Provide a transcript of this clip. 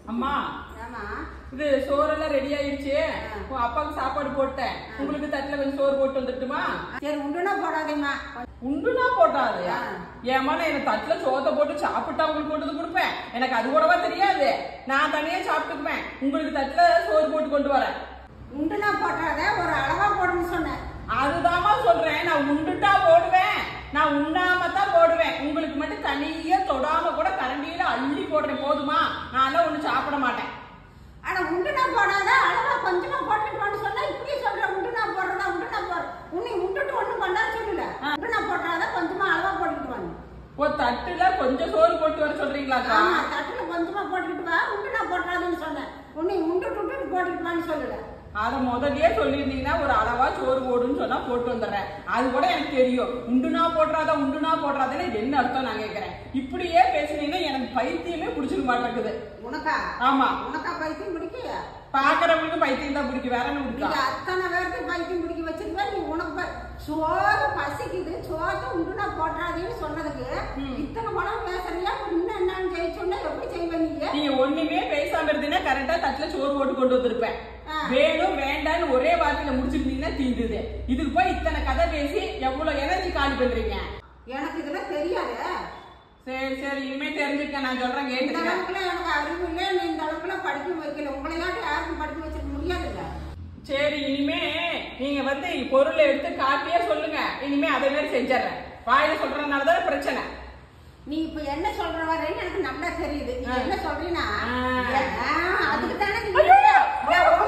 அம்மா இது சோறெல்லாம் ரெடி ஆயிடுச்சு. அப்பாவுக்கு சாப்பாடு போட்டேன். உங்களுக்கு தட்டுல கொஞ்சம் சோறு போட்டு வந்துட்டுமா? சரி, உண்டுனா போடாதேம்மா. உண்டுனா போட்டாது ஏமா? நான் எனக்கு தட்டுல சோத்தை போட்டு சாப்பிட்டா உங்களுக்கு கொண்டு வந்து கொடுப்பேன். எனக்கு அது கூடவா தெரியாது. நான் தனியா சாப்பிட்டுக்குவேன். உங்களுக்கு தட்டுல சோறு போட்டு கொண்டு வரேன். உண்டுனா போட்டாத, ஒரு அளவா போடணும்னு சொன்னேன். அதுதாமா சொல்றேன். நான் உண்டுட்டா போடுவேன், நான் உண்ணாம தான் போடுவேன். உங்களுக்கு மட்டும் தனியா தொடாம கூட கரண்டியில அள்ளி போடுறேன். போதுமா? நான் ஒண்ணு சாப்பிட மாட்டேன். ஆனா உண்டுனா போடாத, அளவா கொஞ்சமா போட்டுட்டு சொன்னா இப்படியே சொல்ற. உண்டுனா போடுறதா? உண்டுனா போற உன்னை விட்டுட்டு ஒண்ணும் பண்ணா சொல்லல. உண்டுனா போட்டாத, கொஞ்சமா அளவா போட்டுட்டு வாங்க. ஒரு தட்டுல கொஞ்சம் சோறு போட்டு வர சொல்றீங்களா? தட்டுல கொஞ்சமா போட்டுக்கிட்டு வா. உண்டுனா போட்டாதுன்னு சொன்னேன். உன்னை உண்டுட்டு போட்டுட்டு வான்னு சொல்லல. அத முதல்லயே சொல்லிருந்தீங்கன்னா ஒரு அளவா சோறு போடுன்னு சொன்னா போட்டு வந்துடுறேன். அது கூட எனக்கு தெரியும். உண்டுனா போடுறாதா உண்டுனா போடுறாதுன்னு என்ன அர்த்தம் நான் கேட்கிறேன். இப்படியே பேசுனீங்கன்னா எனக்கு பைத்தியமே பிடிச்சிக்க மாட்டேங்குது. உனக்கா? ஆமா. உனக்கா பைத்தியம் பிடிக்க? பாக்குறவங்களுக்கு பைத்தியம் தான் பிடிக்கும். வேற என்ன பிடிக்கும்? அத்தனை பேருக்கு பைத்தியம் பிடிக்க வச்சிருக்க நீ. உனக்கு சோறு பசிக்குது, சோத்தை உண்டுனா போட்டாதேன்னு சொன்னதுக்கு இத்தனை படம் பேசுறியா? இன்னும் என்னன்னு ஜெயிச்சோன்னா எப்படி செய்வ நீங்க? நீங்க ஒண்ணுமே பேசாம இருந்தீங்கன்னா கரெக்டா தட்டுல சோறு போட்டு கொண்டு வந்திருப்பேன். வேணும் வேண்டான்னு ஒரே வார்த்தையில முடிச்சிருந்தீங்கன்னா தீந்துது. இதுக்கு போய் இத்தனை கதை பேசி எவ்வளவு எனர்ஜி காலி பண்றீங்க? எனக்கு இதெல்லாம் தெரியாது. சரி சரி, இனிமே தெரிஞ்சுக்க. நான் சொல்றேன் கேட்டுக்க. எனக்கு அறிவு இல்லை. நீ இந்த அளவுக்குல படிக்க வைக்கல. உங்களையாட்டு யாருக்கும் படிக்க வச்சிருக்க முடியாதுல்ல. சரி, இனிமே நீங்க பொருளை எடுத்து காட்டியே சொல்லுங்க. இனிமே அதே மாதிரி செஞ்சிடறேன். வாயில சொல்றதுனாலதான் பிரச்சனை. நீ இப்ப என்ன சொல்ற வரேன்னு எனக்கு நல்லா தெரியுது. நீ என்ன சொல்றீன்னா அதுக்கு தானே